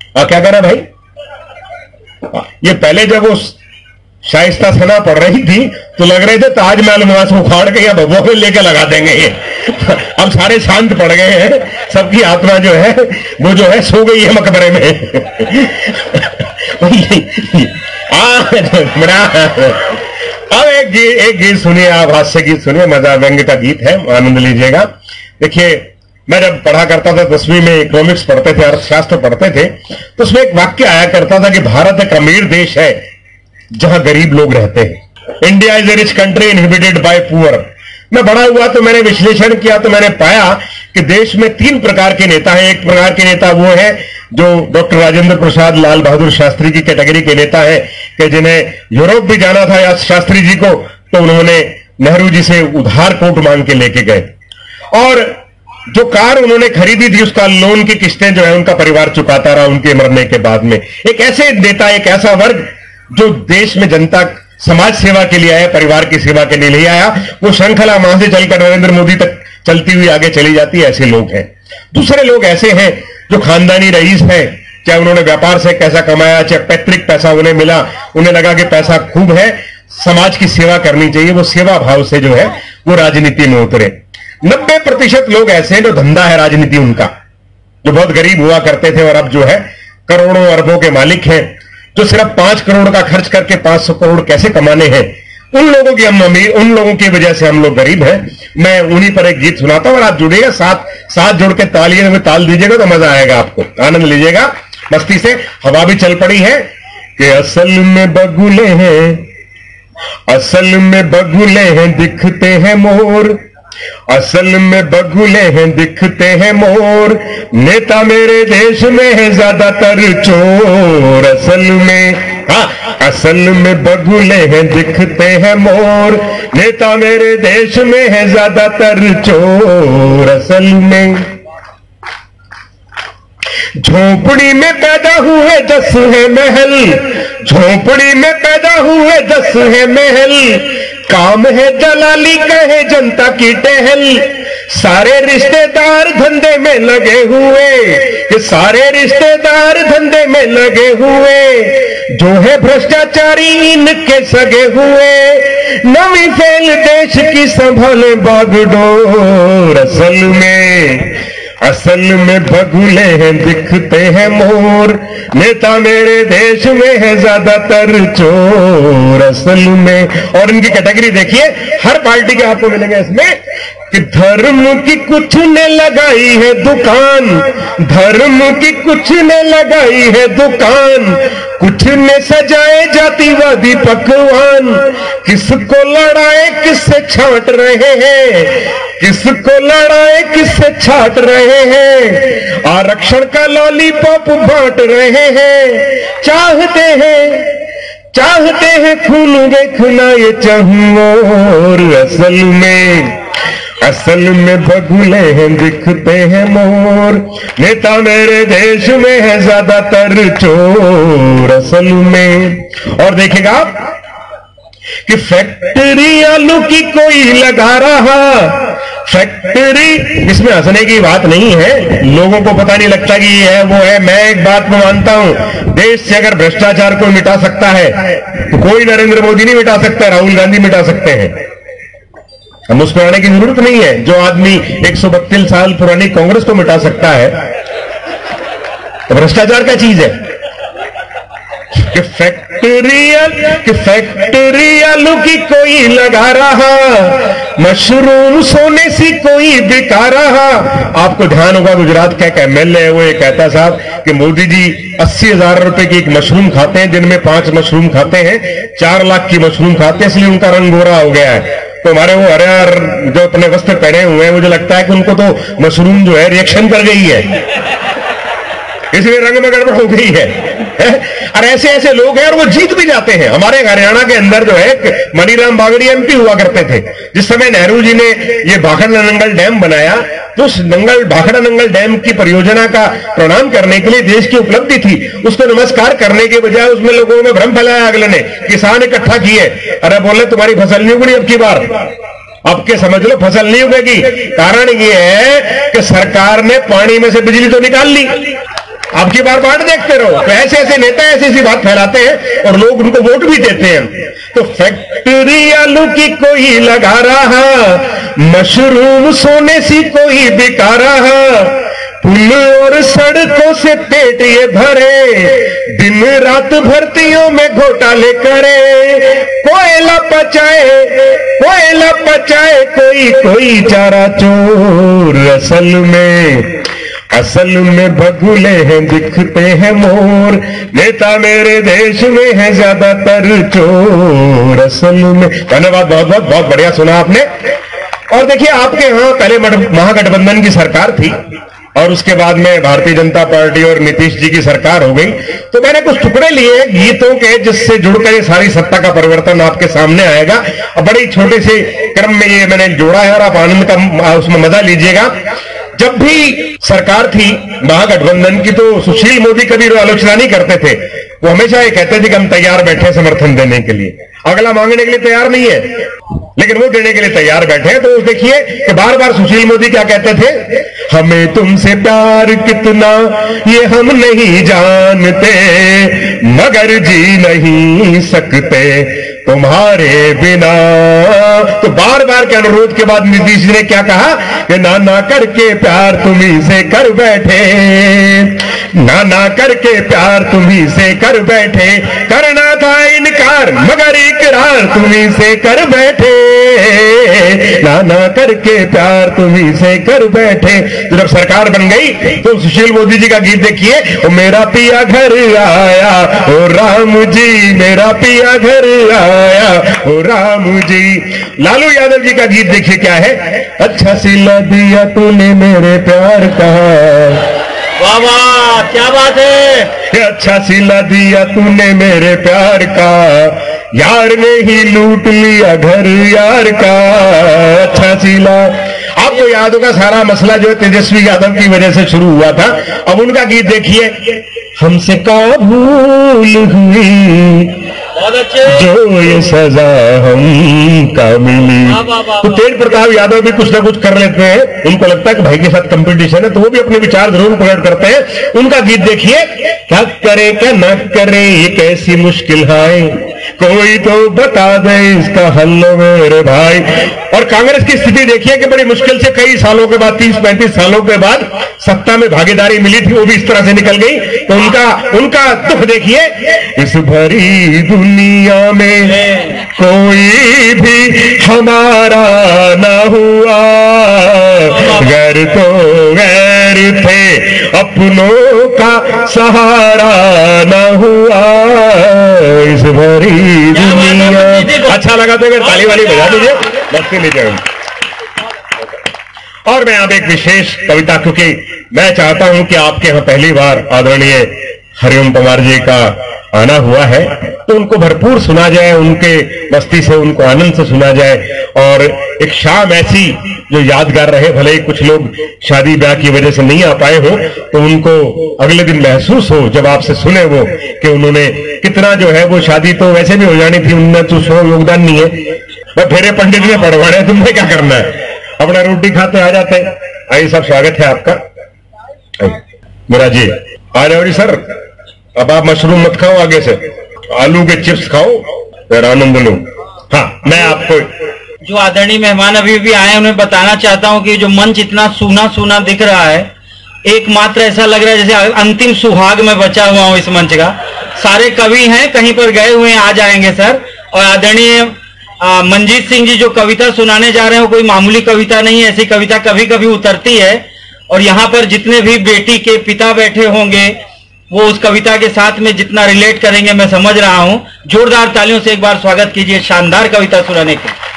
क्या कह रहा भाई? ये पहले जब वो शाइस्ता सना पढ़ रही थी तो लग रहे थे ताजमहल वहां से उखाड़ के या भगवा में लेके लगा देंगे ये। अब सारे शांत पड़ गए हैं, सबकी आत्मा जो है वो जो है सो गई है मकबरे में। अब एक गीत सुनिए आप, हास्य गीत सुनिए, मजा व्यंग का गीत है, आनंद लीजिएगा। देखिए, मैं जब पढ़ा करता था 10वीं में, इकोनॉमिक्स पढ़ते थे, अर्थशास्त्र पढ़ते थे, तो उसमें एक वाक्य आया करता था कि भारत एक अमीर देश है जहां गरीब लोग रहते हैं। India is a rich country inhabited by poor. मैं बड़ा हुआ तो मैंने विश्लेषण किया तो मैंने पाया कि देश में 3 प्रकार के नेता हैं। एक प्रकार के नेता वो है जो डॉक्टर राजेंद्र प्रसाद लाल बहादुर शास्त्री की कैटेगरी के नेता है कि जिन्हें यूरोप भी जाना था या शास्त्री जी को, तो उन्होंने नेहरू जी से उधार कोट मांग के लेके गए, और जो कार उन्होंने खरीदी थी उसका लोन की किस्तें जो है उनका परिवार चुकाता रहा उनके मरने के बाद में। एक ऐसे नेता, एक ऐसा वर्ग जो देश में जनता समाज सेवा के लिए आया, परिवार की सेवा के लिए नहीं आया, वो श्रृंखला वहां से चलकर नरेंद्र मोदी तक चलती हुई आगे चली जाती है। ऐसे लोग हैं। दूसरे लोग ऐसे हैं जो खानदानी रईस है, चाहे उन्होंने व्यापार से पैसा कमाया, चाहे पैतृक पैसा उन्हें मिला, उन्हें लगा कि पैसा खूब है, समाज की सेवा करनी चाहिए, वो सेवा भाव से जो है वो राजनीति में उतरे। 90% लोग ऐसे हैं जो धंधा है राजनीति उनका, जो बहुत गरीब हुआ करते थे और अब जो है करोड़ों अरबों के मालिक हैं, जो सिर्फ 5 करोड़ का खर्च करके 500 करोड़ कैसे कमाने हैं, उन लोगों की हम अमीर, उन लोगों की वजह से हम लोग गरीब हैं। मैं उन्हीं पर एक गीत सुनाता हूं और आप जुड़िएगा, साथ जोड़ के तालियों में ताल दीजिएगा तो मजा आएगा, आपको आनंद लीजिएगा मस्ती से। हवा भी चल पड़ी है कि असल में बगुले हैं, असल में बगुले हैं दिखते हैं मोर, असल में बगुले हैं दिखते हैं मोर, नेता मेरे देश में है ज्यादातर चोर। असल में, हाँ, असल में बगुले हैं दिखते हैं मोर, नेता मेरे देश में है ज्यादातर चोर। असल में झोपड़ी में पैदा हुए 10 है महल, झोपड़ी में पैदा हुए 10 है महल, काम है दलाली कहे जनता की टहल, सारे रिश्तेदार धंधे में लगे हुए, कि सारे रिश्तेदार धंधे में लगे हुए, जो है भ्रष्टाचारी इनके सगे हुए, नवी फैल देश की संभाले बागडोर। असल में बगुले हैं दिखते हैं मोर, नेता मेरे देश में है ज्यादातर चोर। असल में, और इनकी कैटेगरी देखिए, हर पार्टी के आपको मिलेंगे इसमें कि धर्म की कुछ ने लगाई है दुकान, धर्म की कुछ ने लगाई है दुकान, कुछ ने सजाए जातिवादी पकवान, किसको लड़ाए किससे छांट रहे हैं, किसको लड़ाए किससे छाट रहे हैं, आरक्षण का लॉलीपॉप बांट रहे हैं, चाहते हैं खून देखना ये चहुओर। असल में बगुले हैं दिखते हैं मोर, नेता मेरे देश में है ज्यादातर चोर। असल में, और देखिएगा आप कि फैक्ट्री आलू की कोई लगा रहा, फैक्ट्री, इसमें हंसने की बात नहीं है, लोगों को पता नहीं लगता कि ये है वो है। मैं एक बात में मानता हूं, देश से अगर भ्रष्टाचार को मिटा सकता है तो कोई नरेंद्र मोदी नहीं मिटा सकता, राहुल गांधी मिटा सकते हैं। हम उसमें आने की जरूरत नहीं है। जो आदमी 132 साल पुरानी कांग्रेस को मिटा सकता है तो भ्रष्टाचार क्या चीज है? कि फैक्ट्री आलू की कोई लगा रहा, मशरूम सोने सी कोई बिका रहा। आपको ध्यान होगा, गुजरात का एक एमएलए है, वो ये कहता साहब कि मोदी जी 80,000 रुपए की एक मशरूम खाते हैं, दिन में 5 मशरूम खाते हैं, 4 लाख की मशरूम खाते हैं, इसलिए उनका रंग गोरा हो गया है। तो हमारे वो हरियार जो अपने वस्त्र पहने हुए हैं, मुझे लगता है कि उनको तो मशरूम जो है रिएक्शन कर गई है, इसलिए रंग में गड़बड़ हो गई है। और ऐसे ऐसे लोग हैं और वो जीत भी जाते हैं। हमारे हरियाणा के अंदर जो है मनीराम बागड़ी एमपी हुआ करते थे। जिस समय नेहरू जी ने ये भाखड़ा नंगल डैम बनाया, तो उस भाखड़ा नंगल डैम की परियोजना का प्रणाम करने के लिए देश की उपलब्धि थी, उसको नमस्कार करने के बजाय उसमें लोगों में भ्रम फैलाया अगले ने, किसान इकट्ठा किए। अरे बोले तुम्हारी फसल नहीं उगनी अब की बार, अब के समझ लो फसल नहीं उगेगी। कारण ये है कि सरकार ने पानी में से बिजली तो निकाल ली, आपकी बार बांट देखते रहो। तो ऐसे ऐसे नेता ऐसी ऐसी बात फैलाते हैं और लोग उनको वोट भी देते हैं। तो फैक्ट्री आलू की कोई लगा रहा, मशरूम सोने सी कोई बिका रहा, पुल और सड़कों से पेट ये भरे, दिन रात भर्तियों में घोटाले करे, कोयला पचाए कोई कोई चारा चोर। असल में बगुले हैं दिखते हैं मोर, नेता मेरे देश में है ज्यादातर चोर असल में। धन्यवाद, बहुत बहुत बहुत बढ़िया सुना आपने। और देखिए आपके यहां पहले महागठबंधन की सरकार थी और उसके बाद में भारतीय जनता पार्टी और नीतीश जी की सरकार हो गई। तो मैंने कुछ टुकड़े लिए गीतों के जिससे जुड़कर ये सारी सत्ता का परिवर्तन आपके सामने आएगा। और बड़ी छोटे से क्रम में ये मैंने जोड़ा है और आप आनंद का उसमें मजा लीजिएगा। जब भी सरकार थी महागठबंधन की तो सुशील मोदी कभी आलोचना नहीं करते थे। वो हमेशा ये कहते थे कि हम तैयार बैठे समर्थन देने के लिए, अगला मांगने के लिए तैयार नहीं है लेकिन वो देने के लिए तैयार बैठे हैं। तो देखिए कि बार बार सुशील मोदी क्या कहते थे, हमें तुमसे प्यार कितना ये हम नहीं जानते, मगर जी नहीं सकते तुम्हारे बिना। तो बार बार के अनुरोध के बाद नीतीश जी ने क्या कहा कि ना करके प्यार तुम्ही से कर बैठे, ना करके प्यार तुम्ही से कर बैठे, करना था इनकार मगर इकरार तुम्ही से कर बैठे, ना करके प्यार तुम्ही से कर बैठे। तो जब सरकार बन गई तो सुशील मोदी जी का गीत देखिए, ओ मेरा पिया घर आया ओ राम जी, मेरा पिया घर आया ओ राम जी। लालू यादव जी का गीत देखिए क्या है, अच्छा सिला दिया तूने मेरे प्यार का, वाह वाह क्या बात है, अच्छा सिला दिया तूने मेरे प्यार का, यार ने ही लूट लिया घर यार का, अच्छा सिला। आपको याद होगा सारा मसला जो तेजस्वी यादव की वजह से शुरू हुआ था। अब उनका गीत देखिए, हमसे का भूल हुई बहुत अच्छे, जो ये सजा हमका मिली। तो तेज प्रताप यादव भी कुछ ना कुछ कर लेते हैं, उनको लगता है कि भाई के साथ कंपटीशन है तो वो भी अपने विचार जरूर प्रकट करते हैं। उनका गीत देखिए, क्या करे क्या ना करे ये कैसी मुश्किल है, कोई तो बता दे इसका हल मेरे भाई। और कांग्रेस की स्थिति देखिए कि बड़ी मुश्किल से कई सालों के बाद 30-35 सालों के बाद सत्ता में भागीदारी मिली थी, वो भी इस तरह से निकल गई। तो उनका दुख देखिए, इस भरी दुनिया में कोई भी हमारा ना हुआ, गैर तो गैर थे अपनों का सहारा ना हुआ, इस भरी दुनिया। अच्छा लगा तो अगर ताली वाली बजा दीजिए, बच्चे लीजिए। और मैं आप एक विशेष कविता, क्योंकि मैं चाहता हूं कि आपके यहां पहली बार आदरणीय हरिओम पवार जी का आना हुआ है तो उनको भरपूर सुना जाए, उनके मस्ती से उनको आनंद से सुना जाए। और एक शाम ऐसी जो यादगार रहे, भले ही कुछ लोग शादी ब्याह की वजह से नहीं आ पाए हो तो उनको अगले दिन महसूस हो जब आपसे सुने वो कि उन्होंने कितना जो है, वो शादी तो वैसे भी हो जानी थी, उनमें तो 100 योगदान नहीं है, बस फेरे पंडित ने पढ़वाने, तुमने क्या करना है, अपना रोटी खाते आ जाते। आइए साहब, स्वागत है आपका। मेरा जी आ जाओ जी सर। अब आप मशरूम मत खाओ, आगे से आलू के चिप्स खाओ, फिर आनंद लो। हाँ, मैं आपको जो आदरणीय मेहमान अभी भी आए उन्हें बताना चाहता हूं कि जो मंच इतना सूना सूना दिख रहा है, एकमात्र ऐसा लग रहा है जैसे अंतिम सुहाग में बचा हुआ हूं इस मंच का। सारे कवि हैं, कहीं पर गए हुए हैं, आ जाएंगे सर। और आदरणीय मंजीत सिंह जी जो कविता सुनाने जा रहे हैं वो कोई मामूली कविता नहीं है, ऐसी कविता कभी कभी उतरती है। और यहाँ पर जितने भी बेटी के पिता बैठे होंगे वो उस कविता के साथ में जितना रिलेट करेंगे मैं समझ रहा हूं। जोरदार तालियों से एक बार स्वागत कीजिए शानदार कविता सुनाने के।